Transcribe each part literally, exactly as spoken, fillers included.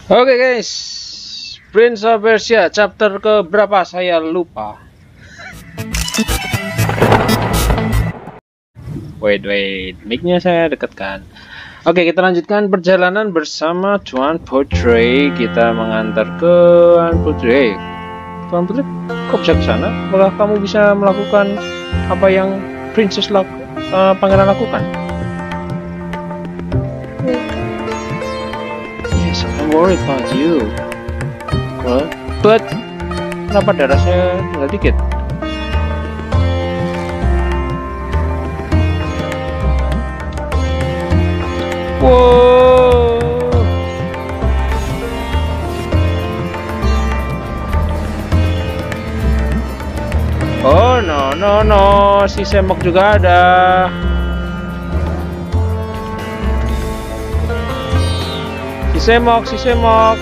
Oke guys, Prince of Persia chapter ke berapa saya lupa. Wait wait, mic-nya saya dekatkan. Oke, kita lanjutkan perjalanan bersama Tuan Putri. Kita mengantar ke Tuan Putri. Tuan Putri, kok bisa ke sana? Apakah kamu bisa melakukan apa yang Princess laku, uh, pangeran lakukan? Yes, I'm worried about you. But, but kenapa darah saya tinggal dikit? Wow. Oh no no no, si semok juga ada. Si semok, si semok.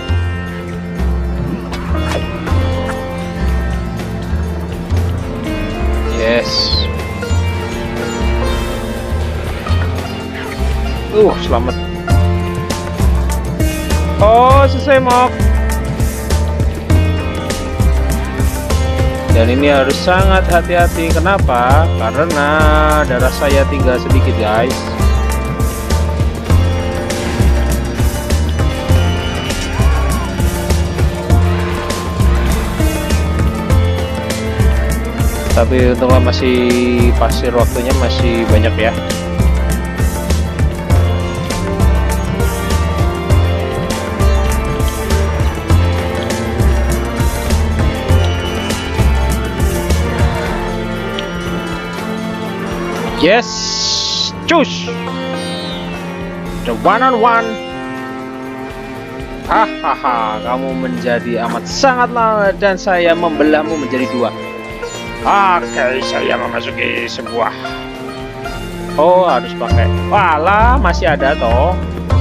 Yes. Uh, selamat. Oh, si semok. Dan ini harus sangat hati-hati. Kenapa? Karena darah saya tinggal sedikit, guys. Tapi untunglah masih pasir, waktunya masih banyak ya. Yes, cus, the one on one. Hahaha, kamu menjadi amat sangat lama dan saya membelahmu menjadi dua. Oke, saya memasuki sebuah. Oh, harus pakai. Walah, masih ada toh.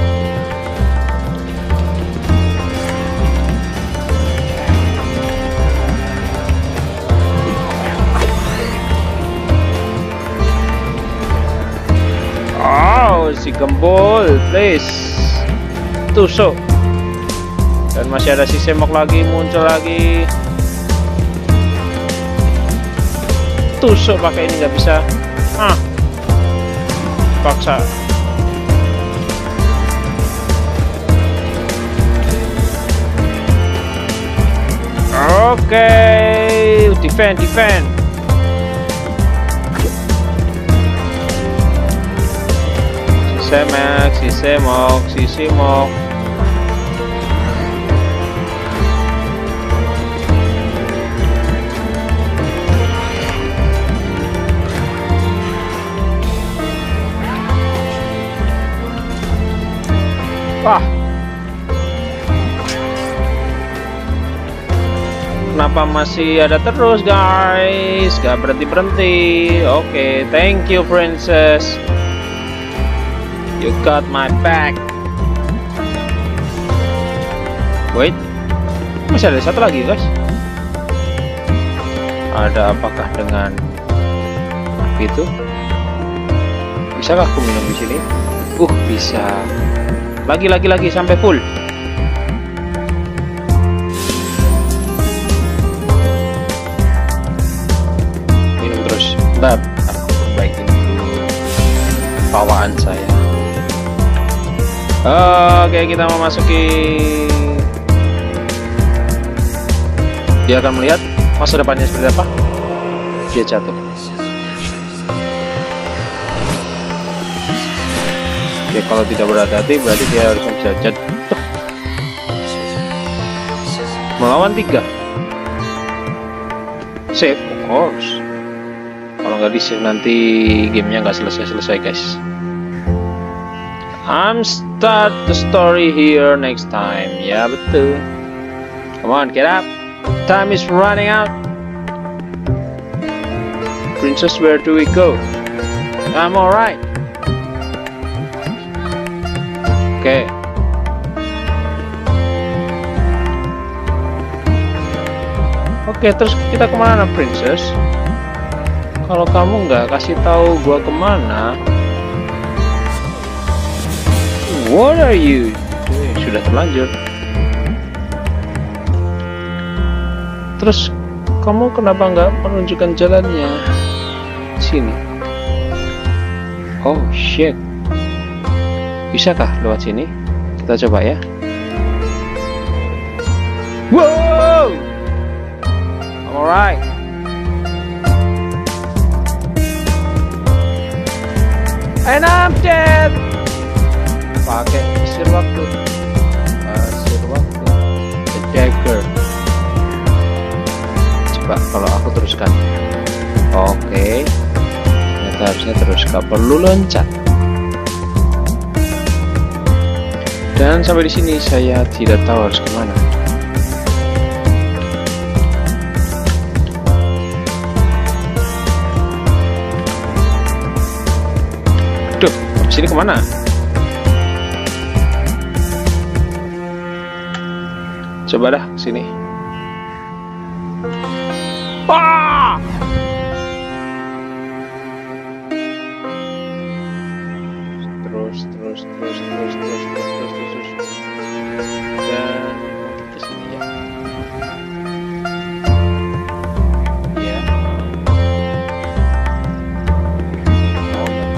Oh, si gembul, please tusuk. Dan masih ada si semok lagi muncul lagi. Tusuk pakai ini nggak bisa. Ah, paksa. Oke, okay. defend, defend. Si semek, si semok, si semok. Wah, kenapa masih ada terus guys? Gak berhenti berhenti. Oke, okay, thank you princess. You got my back. Wait, masih ada satu lagi guys. Ada apakah dengan itu? Bisakah aku minum di sini? Uh, bisa. Lagi lagi lagi sampai full. Minum terus. Bentar, aku perbaikin dulu bawaan saya. Oke, kita memasuki. Dia akan melihat masa depannya seperti apa. Dia jatuh. Oke, kalau tidak berhati-hati berarti dia harus bisa jatuh. Melawan tiga. Save, of course. Kalau nggak di save nanti gamenya nggak selesai-selesai guys. I'm start the story here next time. Ya betul. Come on, get up. Time is running out. Princess, where do we go? I'm alright. Oke. Oke, terus kita kemana, princess? Kalau kamu nggak kasih tahu gua kemana, what are you? Eh, sudah terlanjur. Terus kamu kenapa nggak menunjukkan jalannya? Sini. Oh shit. Bisakah lewat sini? Kita coba ya. Wow. Alright. And I'm dead. Pakai pasir waktu. Pasir waktu. The dagger. Coba kalau aku teruskan. Oke. Ternyata harusnya terus. Gak perlu loncat. Dan sampai di sini saya tidak tahu harus kemana. Duh, habis ini kemana? Coba dah sini. Wah! Terus, terus, terus, terus, terus, terus, terus, terus, terus. Dan ke sini ya. Ya. Oh ya.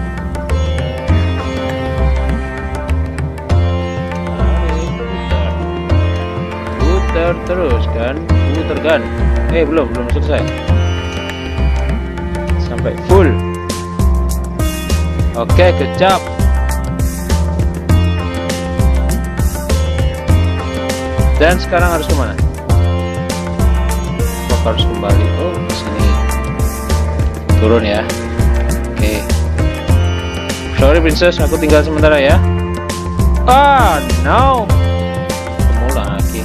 Putar terus kan, putar kan. Eh belum belum selesai sampai full. Oke, good job. Dan sekarang harus kemana? Oh, harus kembali. Oh, ke sini. Turun ya. Oke. Sorry princess, aku tinggal sementara ya. Ah, no. Ketemu lagi.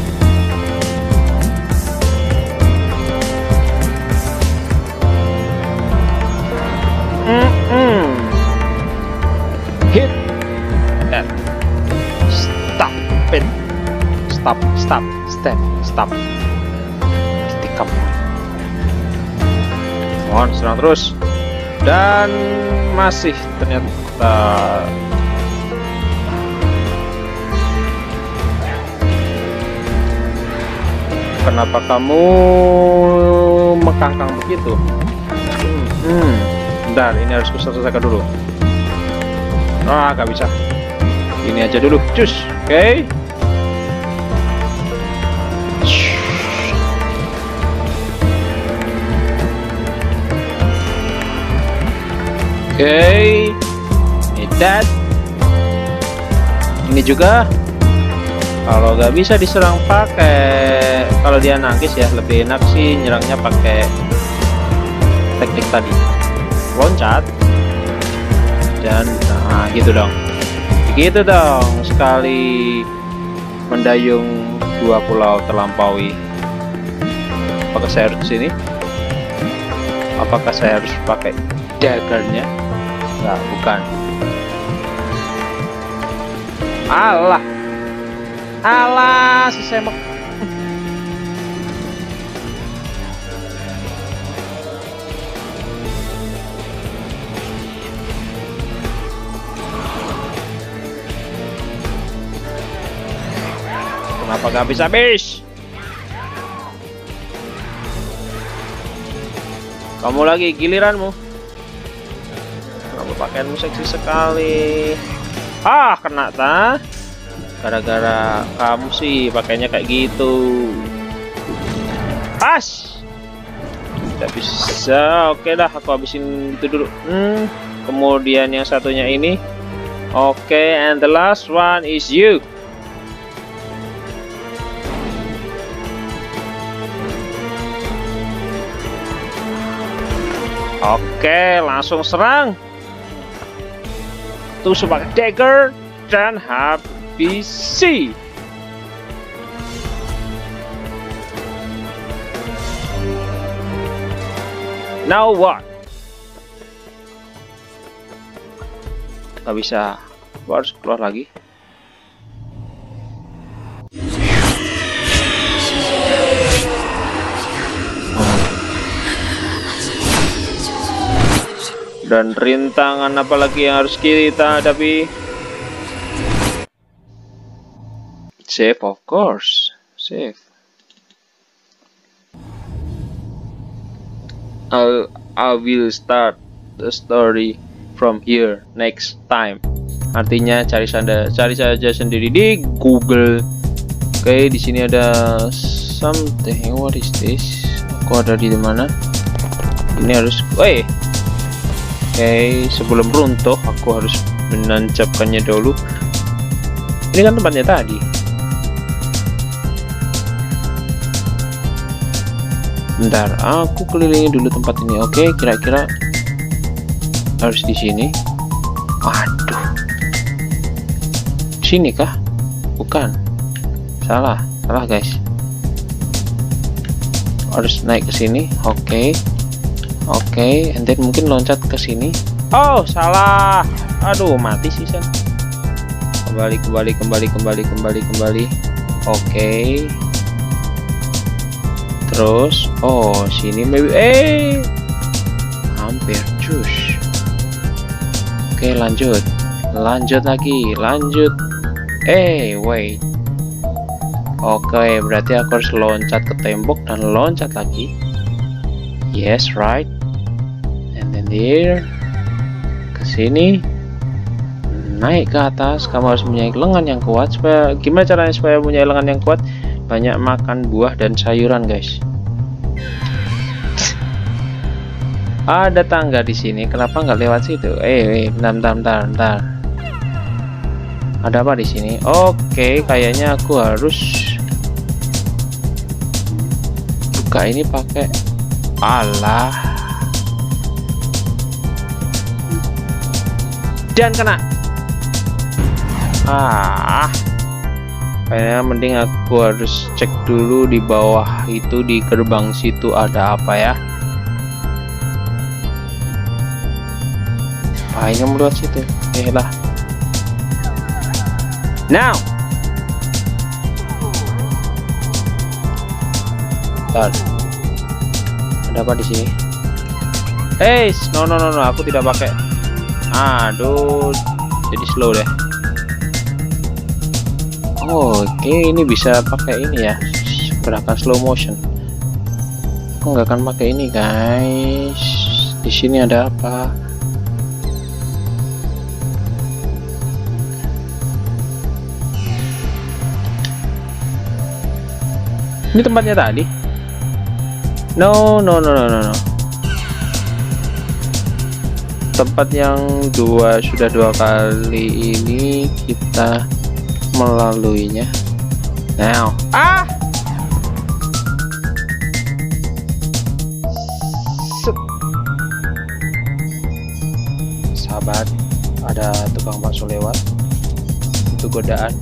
Mm-mm. Hit and stop it. Stop, stop, step, stop. Stick up. Mohon serang terus. Dan masih ternyata kenapa kamu mengkangkang begitu? Hmm, hmm. Bentar, ini harus selesaikan dulu. Ah, gak bisa. Ini aja dulu, cus. Oke. Okay. Oke. Okay. Ini that. Ini juga. Kalau gak bisa diserang pakai, kalau dia nangkis ya lebih enak sih nyerangnya pakai teknik tadi. Loncat dan nah gitu dong, gitu dong, sekali mendayung dua pulau terlampaui. Apakah saya harus kesini? Apakah saya harus pakai daggernya? Enggak, bukan. Alah, alah, si semak. Kenapa gak bisa habis? Kamu lagi giliranmu. Kamu pakaianmu seksi sekali. Ah, kena ta? Gara-gara kamu sih pakainya kayak gitu. Pas. Tidak bisa. Oke dah, aku habisin itu dulu. Hmm. Kemudian yang satunya ini. Oke, and the last one is you. Oke, langsung serang. Tusuk pakai dagger dan habisi. Now what? Gak bisa. Gua harus keluar lagi. Dan rintangan apalagi yang harus kita hadapi? Save, of course. Save. I'll, I will start the story from here next time. Artinya cari saja, cari saja sendiri di Google. Oke, di sini ada something. What is this? Aku ada di mana? Ini harus. Woi. Oke, sebelum runtuh aku harus menancapkannya dulu. Ini kan tempatnya tadi. Bentar, aku kelilingi dulu tempat ini. Oke, kira-kira harus di sini. Waduh. Sini kah? Bukan. Salah, salah guys. Harus naik ke sini. Oke. Oke, and then mungkin loncat ke sini. Oh, salah. Aduh, mati sih San. Kembali, kembali, kembali, kembali, kembali, kembali. Oke. Terus, oh, sini maybe. Eh, hampir cus. Oke, lanjut. Lanjut lagi, lanjut. Eh, wait. Oke, berarti aku harus loncat ke tembok dan loncat lagi. Yes, right. And then here, ke sini, naik ke atas. Kamu harus punya lengan yang kuat. Supaya gimana caranya supaya punya lengan yang kuat? Banyak makan buah dan sayuran, guys. Ada tangga di sini. Kenapa nggak lewat situ? Eh, eh bentar, bentar, bentar, bentar. Ada apa di sini? Oke, kayaknya aku harus buka ini pakai. Alah. Dan kena. Ah. Kayaknya mending aku harus cek dulu di bawah itu, di gerbang situ ada apa ya. Ah, ini meluat situ. Eh lah. Now. Bentar. Ada apa di sini? Hey, no no no no, aku tidak pakai. Aduh, jadi slow deh. Oh, oke, okay. Ini bisa pakai ini ya, gerakan slow motion. Aku nggak akan pakai ini guys. Di sini ada apa? Ini tempatnya tadi. No, no, no, no, no, no. Tempat yang dua sudah dua kali ini kita melaluinya. Now, ah, Sup. Sahabat, ada tukang bakso lewat. Itu godaan.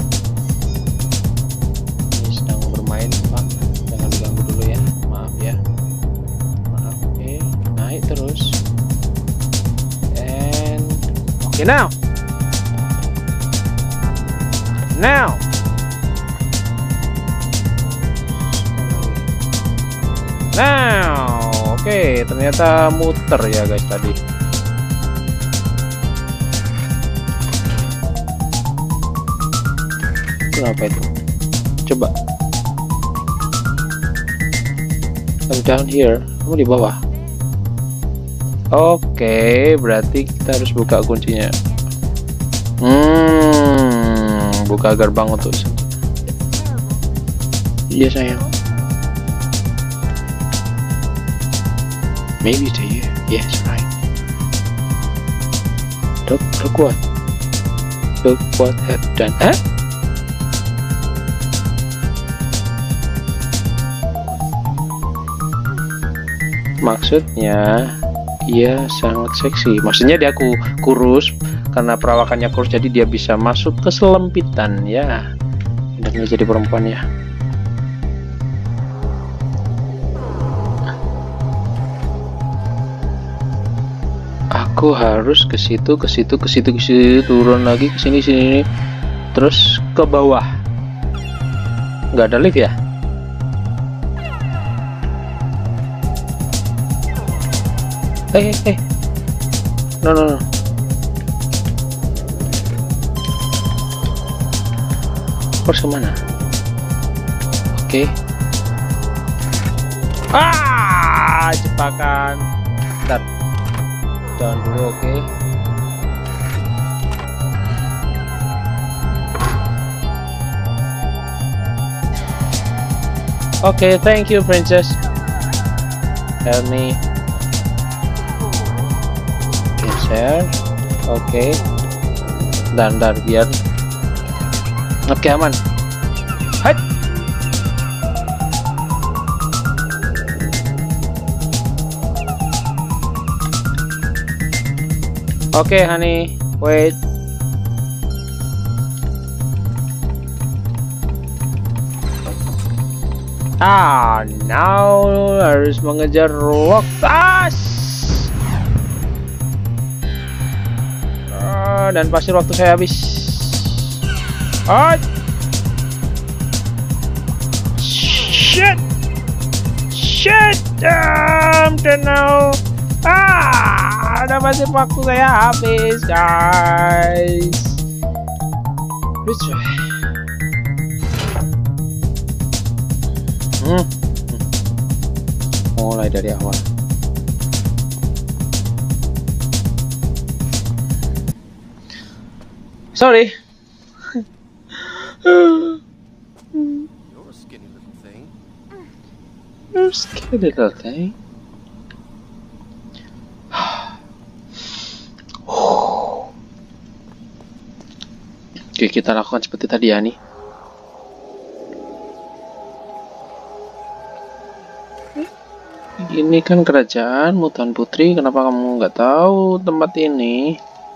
Ini sedang bermain, Pak. Jangan diganggu dulu ya. Maaf ya. Maaf. Oke, naik terus. And oke, okay, now. Now. Now. Oke, okay, ternyata muter ya guys tadi. Kenapa itu? Coba. I'm down here. Kamu di bawah. Oke, okay, berarti kita harus buka kuncinya. Hmm, buka gerbang untuk. Iya sayang. Maybe to you. Yes, right. Look, look what? Look what have done. Huh? Maksudnya dia sangat seksi. Maksudnya dia aku kurus karena perawakannya kurus, jadi dia bisa masuk ke selempitan ya. Hendaknya jadi perempuan ya. Aku harus ke situ, ke situ, ke situ, ke situ, turun lagi ke sini, sini, terus ke bawah. Nggak ada lift ya? Eh, eh, eh, no, no, no. Harus kemana? Oke. Okay. Ah, jebakan. Jangan dulu, oke. Okay. Oke, okay, thank you, princess. Help me. Geser. Oke. Okay. Dan dan biar. Oke, okay, aman. Hai. Oke, okay, honey. Wait. Ah, now harus mengejar waktu. Ah, dan pasir waktu saya habis. Oh, shit, shit, damn, dan now, ah, ada pasir waktu saya habis, guys. Let's try. Hmm. Mulai dari awal. Sorry. You're a skinny little thing. You're a skinny little thing. Oke, kita lakukan seperti tadi ya nih. Ini kan kerajaan Mutan Putri, kenapa kamu nggak tahu tempat ini?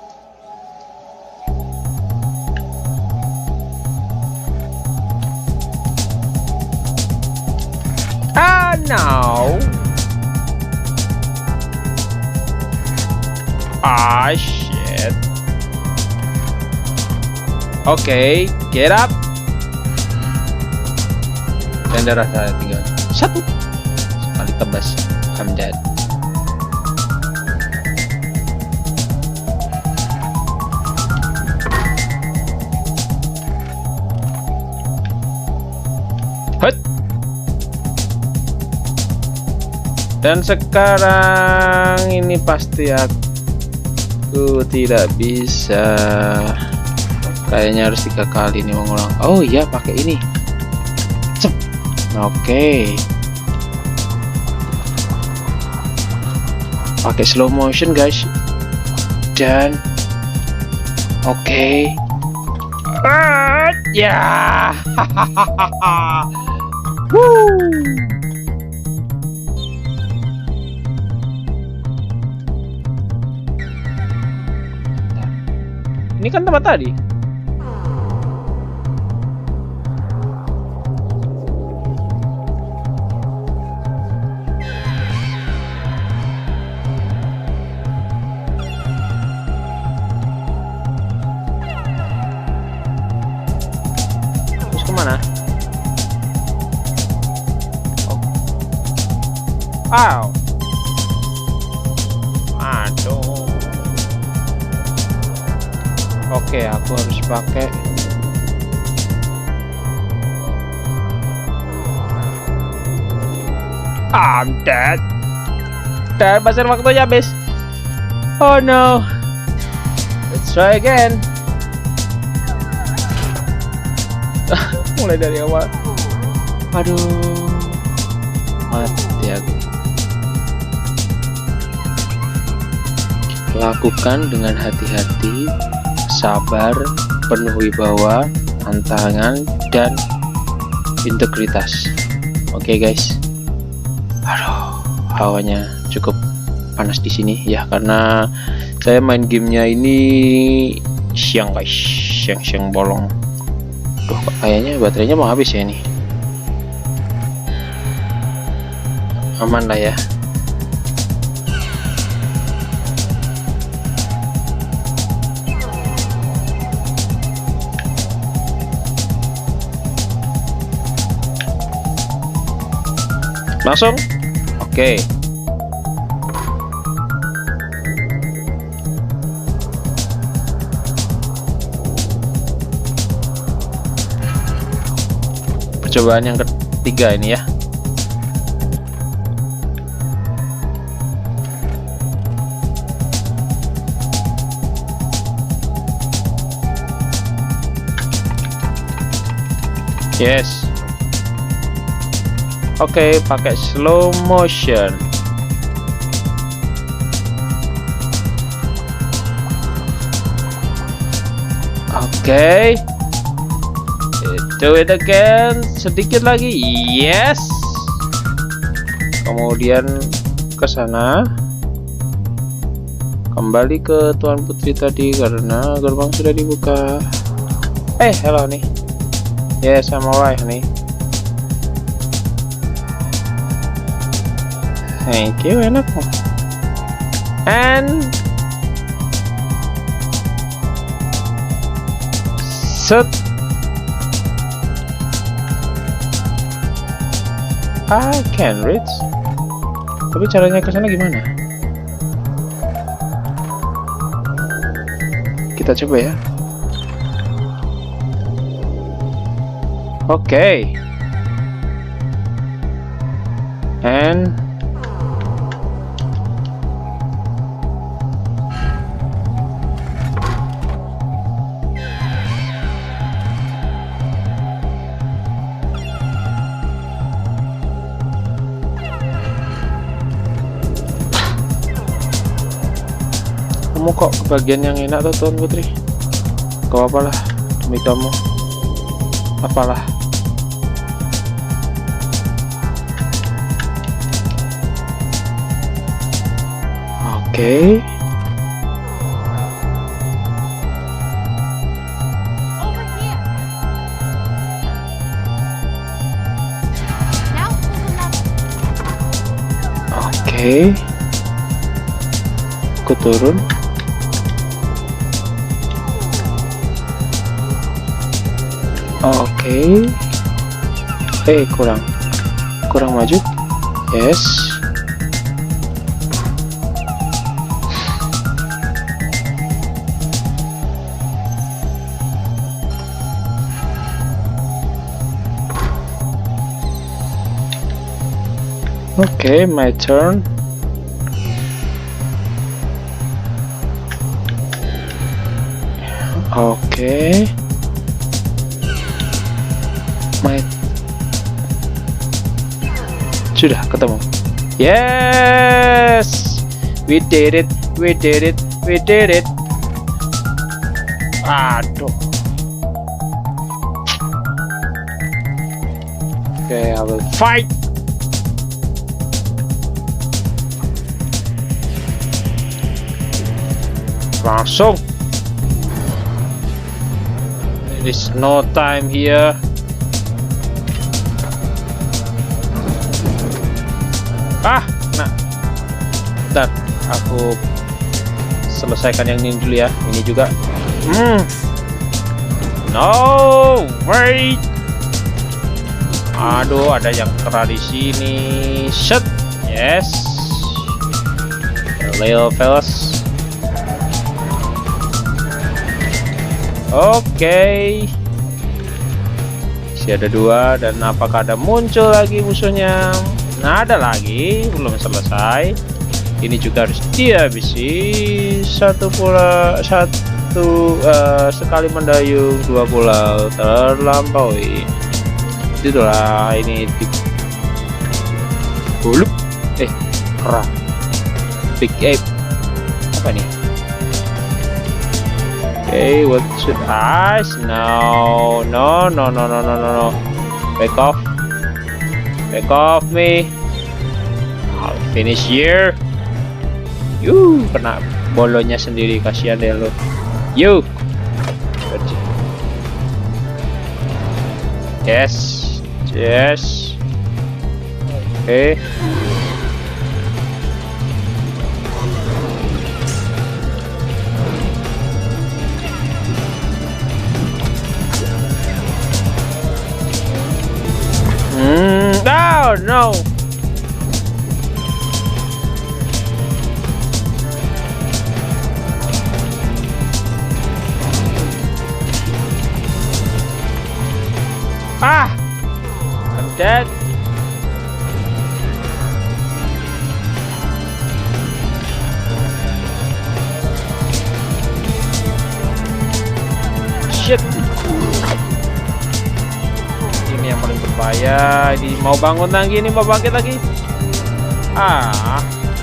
Ah, no. Ah, shit. Oke, okay, get up. Dan darah saya tinggal satu. Sekali tebas, I'm dead. Hut. Dan sekarang ini pasti aku tidak bisa. Kayaknya harus tiga kali nih mengulang. Oh iya, pakai ini. Cep. Oke. Okay. Pakai slow motion, guys. Dan oke. Okay. Uh, ya. Hahaha. Woo. Ini kan tempat tadi. Terus kemana? Oh. Wow. Aduh. Oke, aku harus pakai I'm dead. Dan pasir waktunya habis. Oh no. Let's try again. Mulai dari awal. Aduh. Mati aku. Lakukan dengan hati-hati, sabar, penuh wibawa, tantangan, dan integritas. Oke, okay, guys. Aduh, hawanya cukup panas di sini ya, karena saya main gamenya ini siang, guys. Siang-siang bolong. Duh, kayaknya baterainya mau habis ya ini. Aman lah ya. Langsung, oke. Okay. Percobaan yang ketiga ini ya. Yes. Oke, okay, pakai slow motion. Oke. Okay. Do it again. Sedikit lagi. Yes. Kemudian ke sana. Kembali ke Tuan Putri tadi karena gerbang sudah dibuka. Eh, hey, hello nih. Yes, I'm alright nih. Thank you, enak. And set. I can reach. Tapi caranya ke sana gimana? Kita coba ya. Oke. Okay. And kamu kok kebagian yang enak tuh Tuan Putri? Gak apa-apa lah, demi kamu. Apalah. Oke. Okay. Oke. Okay. Aku turun. Oke. Okay. Eh, kurang. Kurang maju. Yes. Oke, okay, my turn. Oke. Okay. My sudah ketemu. Yes, we did it, we did it, we did it. Aduh. Okay, I will fight. Langsung. There is no time here. Ah, nah, bentar, aku selesaikan yang ini dulu ya. Ini juga. Hmm. No, wait. Aduh, ada yang kera di sini. Shit. Yes. Leo fellas. Oke. Okay. Masih ada dua dan apakah ada muncul lagi musuhnya? Nah, ada lagi, belum selesai. Ini juga harus dihabisi. Satu pula, satu uh, sekali mendayung, dua pulau terlampaui. Itulah ini di bulu. Eh, kerah. Big ape. Apa nih? Okay, what should I? No, no, no, no, no, no, no, no. Back off. Back off me. I'll finish here. Yuh, kena bolonya sendiri, kasihan deh lo. Yuh. Yes. Yes. Oke. Okay. Hmm, no, no. Ah, I'm dead. Shit. paling berbahaya. Ini mau bangun lagi, ini mau bangkit lagi. Ah.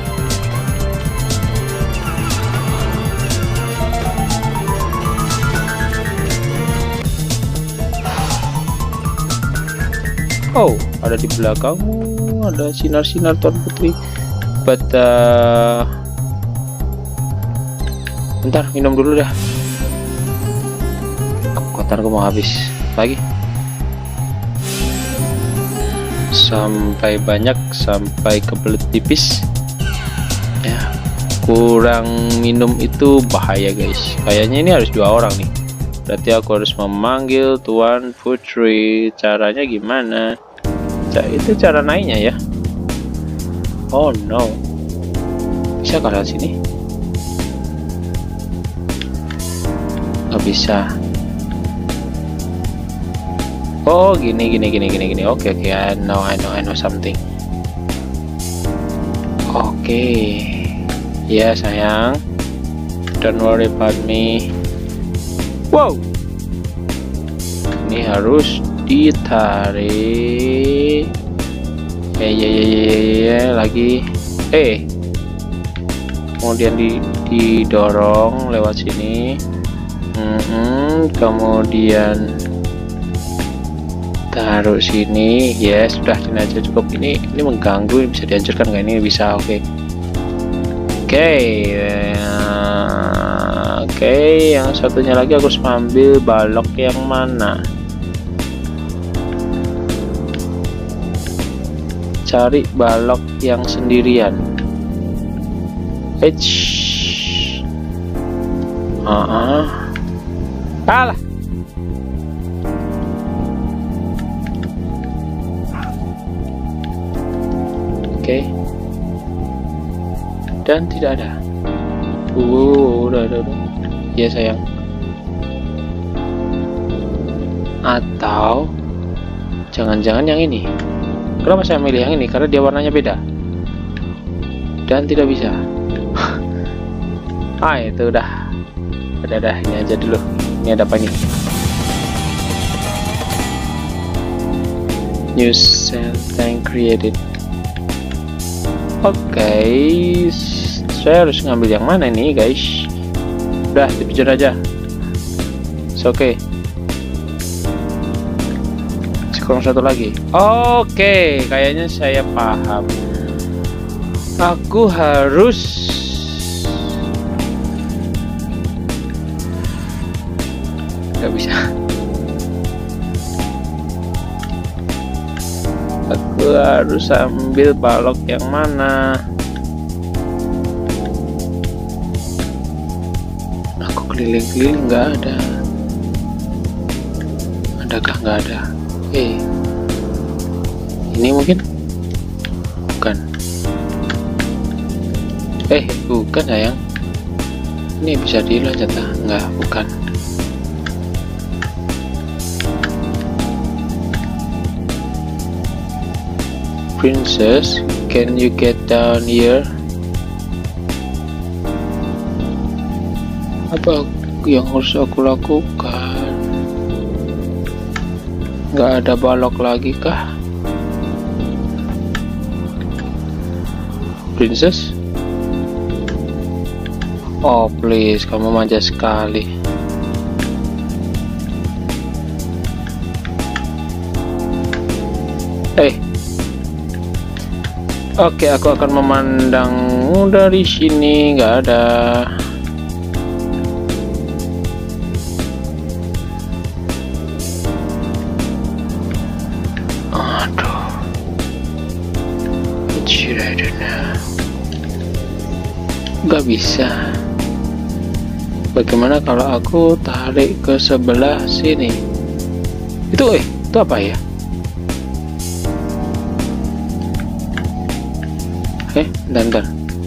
Oh, ada di belakangmu, ada sinar-sinar Tuan Putri. But uh... bentar, minum dulu dah. Kekuatanku mau habis lagi. Sampai banyak, sampai kebelet tipis. Ya, kurang minum itu bahaya guys. Kayaknya ini harus dua orang nih. Berarti aku harus memanggil Tuan Putri. Caranya gimana? Itu cara naiknya ya. Oh no. Bisa ke sini? Nggak bisa. Oh gini gini gini gini gini. Oke oke. I know I know I know something. Oke. Ya sayang. Don't worry about me. Wow, ini harus ditarik. Ya ya ya ya ya lagi. Eh, kemudian di, didorong lewat sini. Hmm, kemudian taruh sini. Ya sudah, ini aja cukup. Ini ini mengganggu. Ini bisa dihancurkan nggak? Ini bisa. Oke. Okay. Oke. Okay. Oke, okay, yang satunya lagi aku harus ambil balok yang mana? Cari balok yang sendirian. Eits. Ah, uh -uh. Alah. Oke. Okay. Dan tidak ada. Uh, udah, udah, udah. Ya sayang. Atau jangan-jangan yang ini. Kenapa saya milih yang ini? Karena dia warnanya beda dan tidak bisa. Ah itu udah. Udah dah, ini aja dulu. Ini ada apa ini? New cell tank created. Oke, okay. Saya harus ngambil yang mana nih guys? Udah, dipijat aja. Oke. Okay. Kurang satu lagi. Oke, okay. Kayaknya saya paham. Aku harus nggak bisa. Aku harus ambil balok yang mana? Keliling-keliling nggak ada. Adakah nggak ada? Eh, ini mungkin bukan. Eh, bukan sayang. Ini bisa dilanjut ah? Nggak, bukan. Princess, can you get down here? Apa yang harus aku lakukan? Nggak ada balok lagi kah? Princess? Oh please, kamu manja sekali. Eh, oke, aku akan memandangmu dari sini. Nggak ada. Gak bisa. Bagaimana kalau aku tarik ke sebelah sini? Itu eh itu apa ya? Eh, bentar, bentar.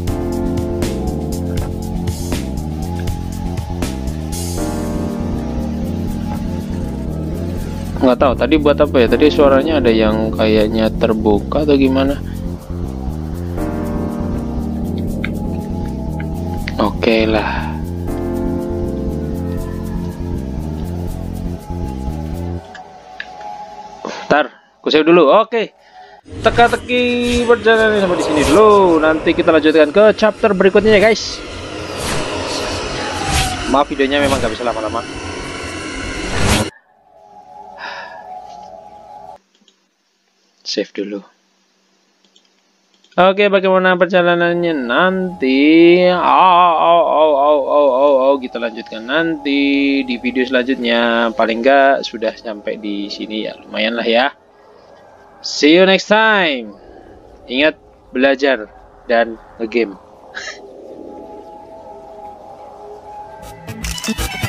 Nggak tahu tadi buat apa ya? Tadi suaranya ada yang kayaknya terbuka atau gimana? Oke lah. Bentar, Aku save dulu. Oke. Teka-teki perjalanan sampai di sini dulu. Nanti kita lanjutkan ke chapter berikutnya ya, guys. Maaf videonya memang gak bisa lama-lama. Save dulu. Oke, bagaimana perjalanannya nanti? Oh, oh, oh, oh, oh, oh, oh, kita lanjutkan nanti di video selanjutnya. Paling enggak sudah sampai di sini ya, lumayan lah ya. See you next time. Ingat belajar dan ngegame.